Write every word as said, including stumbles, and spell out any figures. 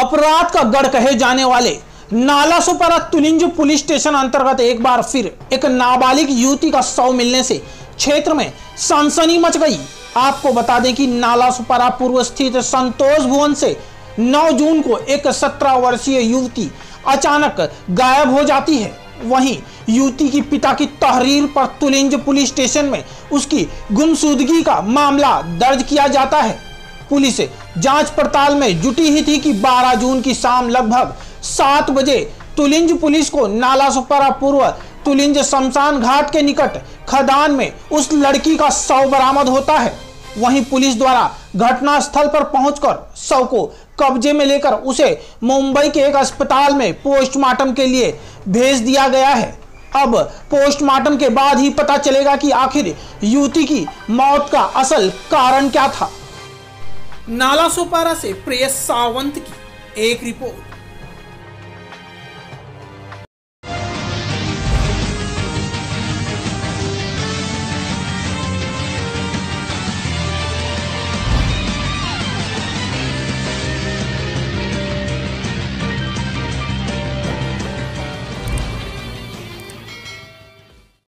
अपराध का गढ़ कहे जाने वाले नालासोपारा तुलिंज पुलिस स्टेशन अंतर्गत एक बार फिर एक नाबालिग युवती का शव मिलने से क्षेत्र में सनसनी मच गई। आपको बता दें कि नालासोपारा पूर्व स्थित संतोष भवन से नौ जून को एक सत्रह वर्षीय युवती अचानक गायब हो जाती है। वहीं युवती की पिता की तहरीर पर तुलिंज पुलिस स्टेशन में उसकी गुमशुदगी का मामला दर्ज किया जाता है। पुलिस जांच पड़ताल में जुटी ही थी कि बारह जून की शाम लगभग सात बजे तुलिंज पुलिस को नालासोपारा पूर्व तुलिंज शमशान घाट के निकट खदान में उस लड़की का शव बरामद होता है। वहीं पुलिस द्वारा घटना स्थल पर पहुंचकर शव को कब्जे में लेकर उसे मुंबई के एक अस्पताल में पोस्टमार्टम के लिए भेज दिया गया है। अब पोस्टमार्टम के बाद ही पता चलेगा कि आखिर युवती की मौत का असल कारण क्या था। नालासोपारा से प्रियस सावंत की एक रिपोर्ट।